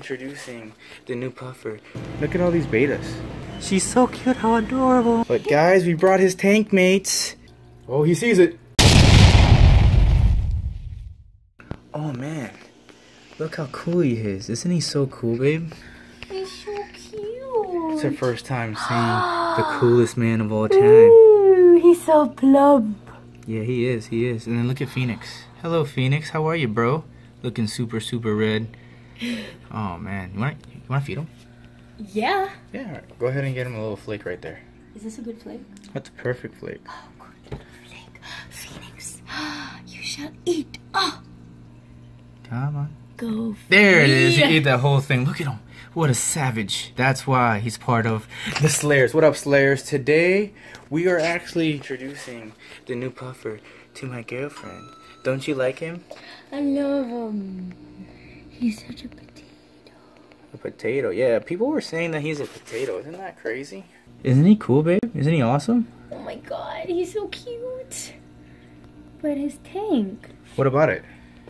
Introducing the new puffer. Look at all these betas. She's so cute, how adorable. But guys, we brought his tank mates. Oh, he sees it. Oh man, look how cool he is. Isn't he so cool, babe? He's so cute. It's our first time seeing the coolest man of all time. Ooh, he's so plump. Yeah, he is, he is. And then look at Phoenix. Hello, Phoenix. How are you, bro? Looking super, super red. Oh, man. You wanna feed him? Yeah. Yeah, all right. Go ahead and get him a little flake right there. Is this a good flake? That's a perfect flake. Oh, good flake. Phoenix, you shall eat. Oh. Come on. Go. There it is. He ate that whole thing. Look at him. What a savage. That's why he's part of the Slayers. What up, Slayers? Today, we are actually introducing the new puffer to my girlfriend. Don't you like him? I love him. He's such a potato. A potato. Yeah, people were saying that he's a potato. Isn't that crazy? Isn't he cool, babe? Isn't he awesome? Oh my god, he's so cute. But his tank. What about it?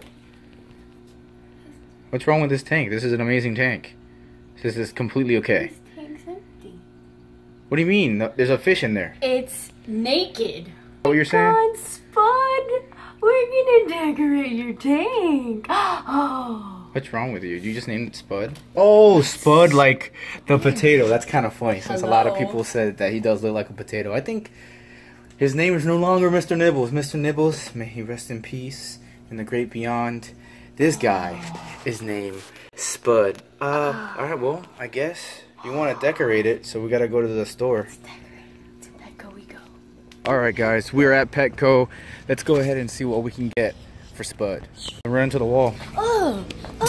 What's wrong with this tank? This is an amazing tank. This is completely okay. His tank's empty. What do you mean? There's a fish in there. It's naked. What you're saying? Come on, Spud. We're gonna decorate your tank. Oh. What's wrong with you? You just named it Spud? Oh, Spud like the potato. That's kind of funny since a lot of people said that he does look like a potato. I think his name is no longer Mr. Nibbles. Mr. Nibbles, may he rest in peace in the great beyond. This guy is named Spud. Alright, well, I guess you want to decorate it, so we gotta go to the store. Let's decorate it. To Petco we go. Alright, guys, we're at Petco. Let's go ahead and see what we can get for Spud. Run into the wall. Oh!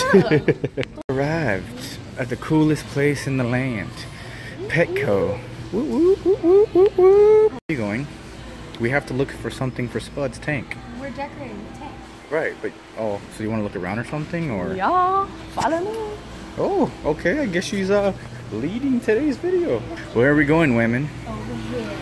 Arrived at the coolest place in the land, Petco. Woo, woo, woo, woo, woo, woo. Where are you going? We have to look for something for Spud's tank. We're decorating the tank. Right, but oh, so you want to look around or something, or? Yeah, follow me. Oh, okay. I guess she's leading today's video. Where are we going, women? Over here.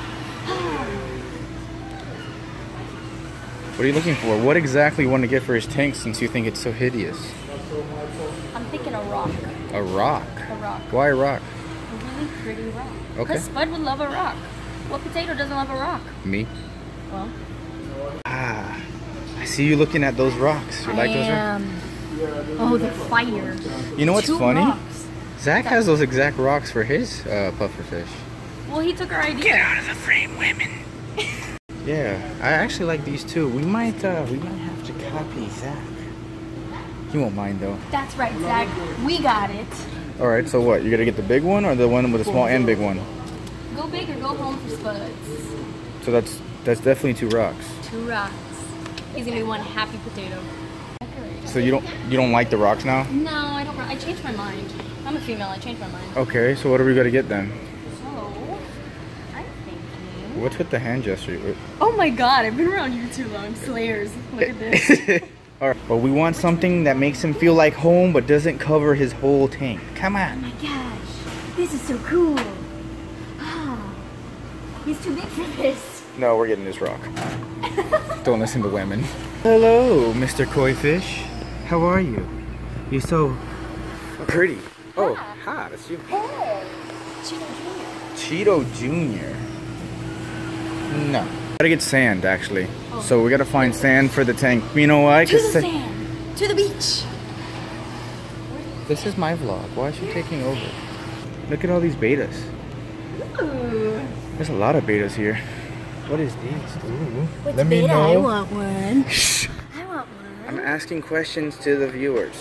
What are you looking for? What exactly you want to get for his tank since you think it's so hideous? I'm thinking a rock. A rock? A rock. Why a rock? A really pretty rock. Okay. Because Spud would love a rock. What potato doesn't love a rock? Me. Well. Ah, I see you looking at those rocks. You like those rocks? Oh, the fire. You know what's funny? Rocks. Zach has those exact rocks for his pufferfish. Well, he took our idea. Get out of the frame, women. Yeah, I actually like these too. We might have to copy Zach. He won't mind though. That's right, Zach. We got it. All right, so what? You gonna get the big one or the one with the small and big one? Go big or go home for Spuds. So that's definitely 2 rocks. 2 rocks. He's gonna be one happy potato. So you don't like the rocks now? No, I don't. I changed my mind. I'm a female. I changed my mind. Okay, so what are we gonna get then? So I'm thinking. What's with the hand gesture? Oh my God! I've been around you too long. Slayers. Look at this. All right, well, we want something that makes him feel like home but doesn't cover his whole tank. Come on. Oh my gosh, this is so cool. Ah, he's too big for this. No, we're getting this rock. Don't listen to women. Hello, Mr. Koi Fish. How are you? You're so pretty. Oh, hi, that's you. Hey, Cheeto Cheeto Jr. No. Gotta get sand, actually. Oh. So we gotta find sand for the tank. You know why? To the sand. To the beach. This is my vlog. Why is she taking over? Look at all these betas. Ooh. There's a lot of betas here. What is these? Ooh. What's Let me beta? know. I want one. I want one. I'm asking questions to the viewers.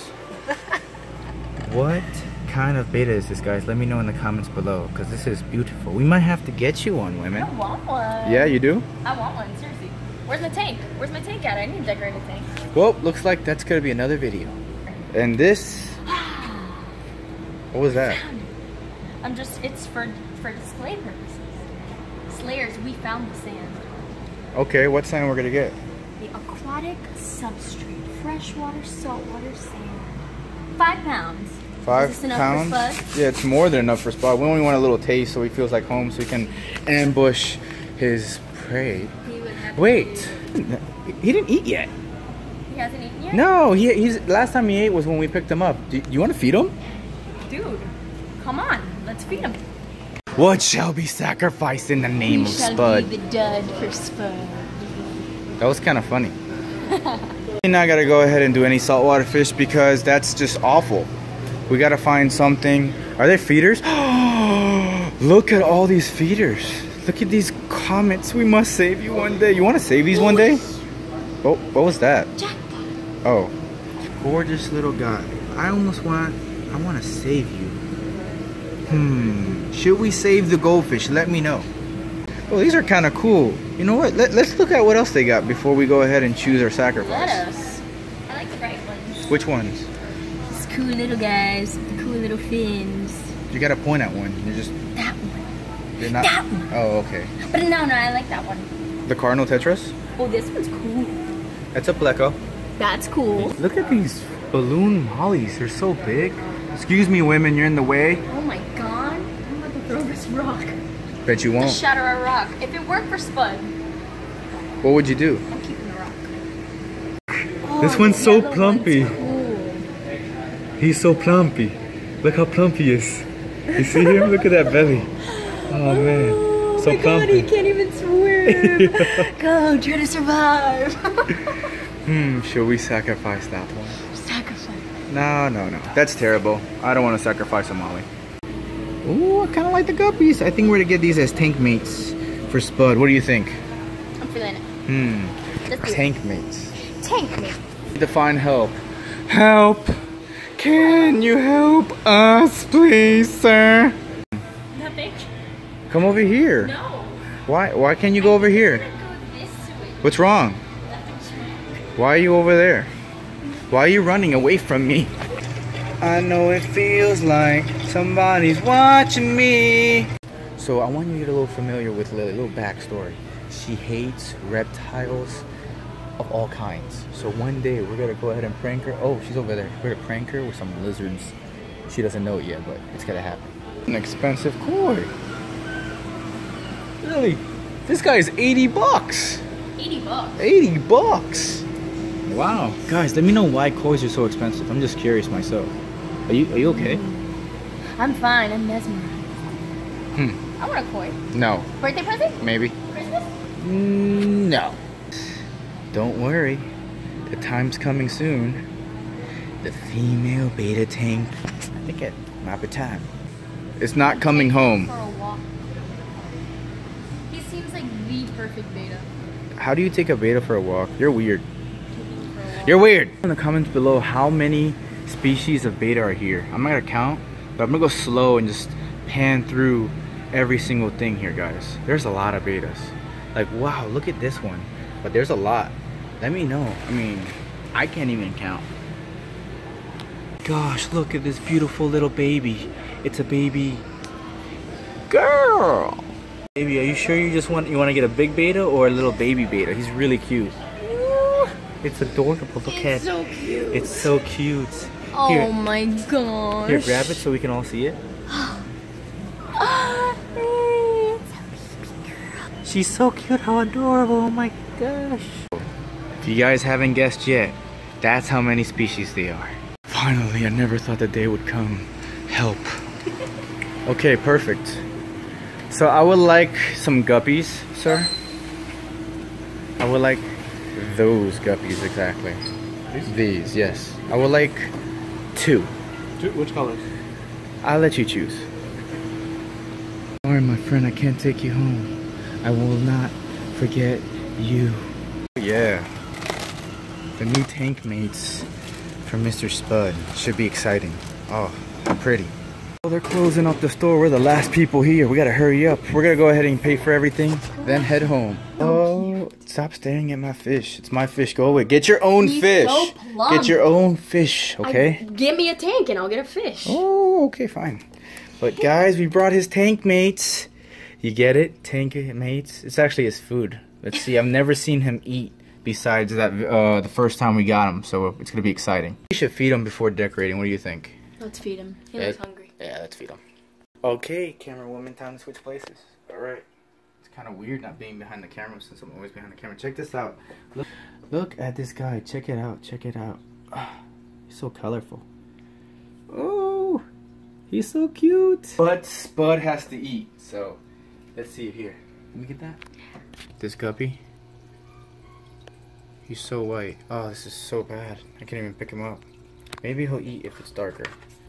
What kind of beta is this, guys? Let me know in the comments below, because this is beautiful. We might have to get you one, women. I want one. Yeah, you do? I want one, seriously. Where's my tank? Where's my tank at? I need to decorate a tank. Well, looks like that's gonna be another video. And this, what was that? It's for display purposes. Slayers, we found the sand. Okay, what sand we're gonna get? The aquatic substrate, freshwater, saltwater sand. 5 pounds. 5 Is this enough pounds? for Spud? Yeah, it's more than enough for Spud. We only want a little taste so he feels like home, so he can ambush his prey. He would have Wait, he didn't eat yet. He hasn't eaten yet? No, he's last time he ate was when we picked him up. Do you want to feed him? Dude, come on, let's feed him. What shall be sacrificed in the name of Spud? Be the dud for Spud. That was kind of funny. You're not gotta go ahead and do any saltwater fish because that's just awful. We gotta find something. Are there feeders? Look at all these feeders. Look at these comets. We must save you one day. You want to save these one day? Oh, what was that? Oh, gorgeous little guy. I want to save you. Should we save the goldfish? Let me know. Oh, these are kind of cool. You know what? Let's look at what else they got before we go ahead and choose our sacrifice. Let us. I like the bright ones. Which ones? These cool little guys with the cool little fins. You gotta point at one. You're just... That one. You're not... That one. Oh, okay. But no, I like that one. The Cardinal Tetras? Oh, this one's cool. That's a pleco. That's cool. Look at these balloon mollies. They're so big. Excuse me, women. You're in the way. Oh my god. I'm about to throw this rock. Bet you won't. Just shatter a rock. If it worked for Spud, what would you do? I'm keeping the rock. This Oh, one's the so yellow plumpy. one's cool. He's so plumpy. Look how plump he is. You see him? Look at that belly. Oh man. Oh So my god, plumpy. he can't even swim. Go, try to survive. Should we sacrifice that one? Sacrifice. No. That's terrible. I don't want to sacrifice a molly. Ooh, I kind of like the guppies. I think we're going to get these as tank mates for Spud. What do you think? I'm feeling it. Let's do Tank mates. it. Tank me. Define help. Help! Can you help us, please, sir? Nothing. Come over here. No. Why can't you go over here? Go this way. What's wrong? Nothing's wrong. Why are you over there? Why are you running away from me? I know it feels like somebody's watching me. So I want you to get a little familiar with Lily, a little backstory. She hates reptiles of all kinds. So one day we're gonna go ahead and prank her. Oh, she's over there. We're gonna prank her with some lizards. She doesn't know it yet, but it's gonna happen. An expensive koi. Really? This guy is 80 bucks. 80 bucks. 80 bucks. Wow. Guys, let me know why kois are so expensive. I'm just curious myself. Are you okay? I'm fine. I'm mesmerized. I want a koi. No. Birthday present? Maybe. Christmas? No. Don't worry. The time's coming soon. The female beta tank. I think it might be time. It's not coming home. For a walk. He seems like the perfect beta. How do you take a beta for a walk? You're weird. You're weird. In the comments below how many species of beta are here. I'm not gonna count, but I'm gonna go slow and just pan through every single thing here, guys. There's a lot of betas. Like, wow, look at this one. But there's a lot. Let me know. I mean, I can't even count. Gosh, look at this beautiful little baby. It's a baby girl. Baby, are you sure you want to get a big beta or a little baby beta? He's really cute. It's adorable. Look at it. It's so cute. It's so cute. Oh Here. my gosh. Here, grab it so we can all see it. She's so cute. How adorable. Oh my gosh. If you guys haven't guessed yet, that's how many species they are. Finally, I never thought the day would come. Help. Okay, perfect. So I would like some guppies, sir. I would like those guppies exactly. These, yes. I would like two. Which colors? I'll let you choose. Sorry, my friend, I can't take you home. I will not forget you. Yeah. The new tank mates from Mr. Spud. Should be exciting. Oh, how pretty. Oh, they're closing up the store. We're the last people here. We gotta hurry up. We're gonna go ahead and pay for everything, then head home. Oh, stop staring at my fish. It's my fish. Go away. Get your own fish. So plump. Get your own fish, okay? Give me a tank and I'll get a fish. Oh, okay, fine. But guys, we brought his tank mates. You get it? Tank mates? It's actually his food. Let's see. I've never seen him eat besides that the first time we got him, so it's gonna be exciting. We should feed him before decorating. What do you think? Let's feed him. He looks hungry. Yeah, let's feed him. Okay, camera woman, time to switch places. All right, let's kind of weird not being behind the camera since I'm always behind the camera. Check this out. Look at this guy. Check it out. Check it out. He's so colorful. Oh, he's so cute. But Spud has to eat. So let's see it here. Let me get that. This guppy. He's so white. Oh, this is so bad. I can't even pick him up. Maybe he'll eat if it's darker.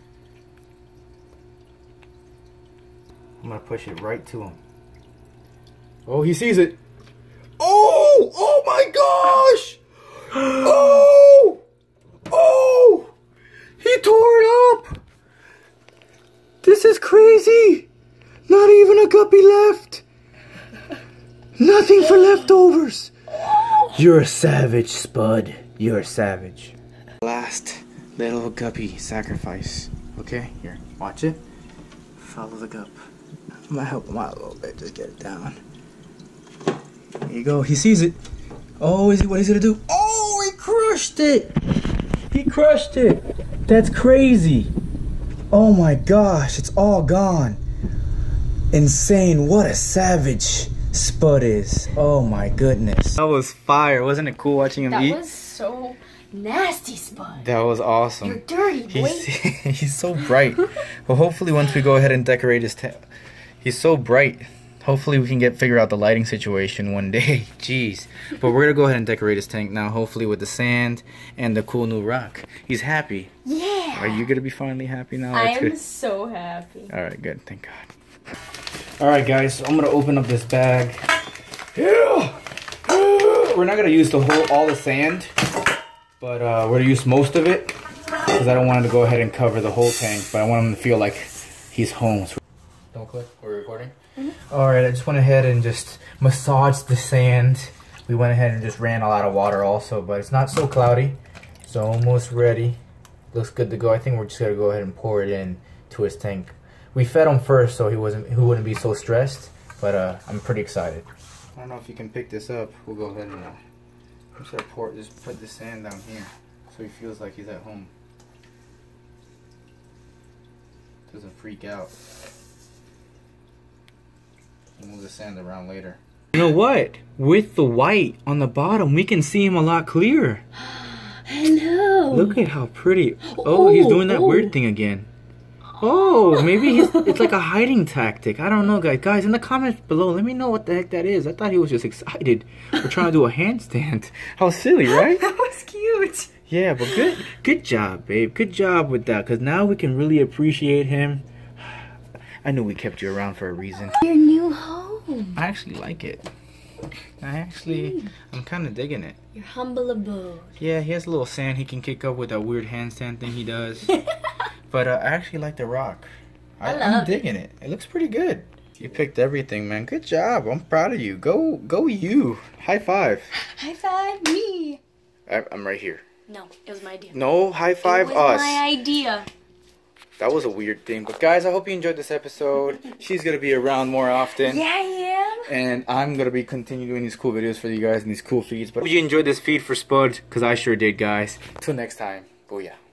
I'm gonna push it right to him. Oh, he sees it. Oh! Oh my gosh! Oh! Oh! He tore it up! This is crazy! Not even a guppy left! Nothing for leftovers! You're a savage, Spud. You're a savage. Last little guppy sacrifice. Okay, here, watch it. Follow the gup. I'm gonna help him out a little bit, just get it down. There you go, he sees it. Oh, what is he gonna do? Oh, he crushed it! He crushed it! That's crazy! Oh my gosh, it's all gone. Insane, what a savage Spud is. Oh my goodness. That was fire, wasn't it cool watching him eat? That was so nasty, Spud. That was awesome. You're dirty, boy. He's so bright. Well, hopefully once we go ahead and decorate his tent, he's so bright. Hopefully we can figure out the lighting situation one day. Jeez. But we're gonna go ahead and decorate his tank now, hopefully with the sand and the cool new rock. He's happy. Yeah. Are you gonna be finally happy now? I am so happy. Alright, good. Thank God. Alright guys, so I'm gonna open up this bag. Yeah. We're not gonna use all the sand, but we're gonna use most of it because I don't want him to go ahead and cover the whole tank, but I want him to feel like he's home. So don't click. We're recording. Alright, I just went ahead and just massaged the sand. We went ahead and just ran a lot of water also, but it's not so cloudy. It's almost ready. Looks good to go. I think we're just gonna go ahead and pour it in to his tank. We fed him first so he wouldn't be so stressed, but I'm pretty excited. I don't know if you can pick this up. We'll go ahead and just put the sand down here so he feels like he's at home. Doesn't freak out. We'll move the sand around later. You know what? With the white on the bottom, we can see him a lot clearer. Hello. Look at how pretty. Oh, he's doing that weird thing again. Oh, maybe it's like a hiding tactic. I don't know, guys. Guys, in the comments below, let me know what the heck that is. I thought he was just excited. We're trying to do a handstand. How silly, right? That was cute. Yeah, but good job, babe. Good job with that, because now we can really appreciate him. I knew we kept you around for a reason. Your new home. I actually like it. I'm kind of digging it. Your humble abode. Yeah, he has a little sand he can kick up with that weird handstand thing he does. But I actually like the rock. I'm digging it. It looks pretty good. You picked everything, man. Good job. I'm proud of you. Go you. High five. High five me. I'm right here. No, it was my idea. No, high five us. It was my idea. That was a weird thing. But guys, I hope you enjoyed this episode. She's going to be around more often. Yeah, I am. And I'm going to be continuing doing these cool videos for you guys and these cool feeds. But hope you enjoyed this feed for Spud, because I sure did, guys. Till next time, booyah.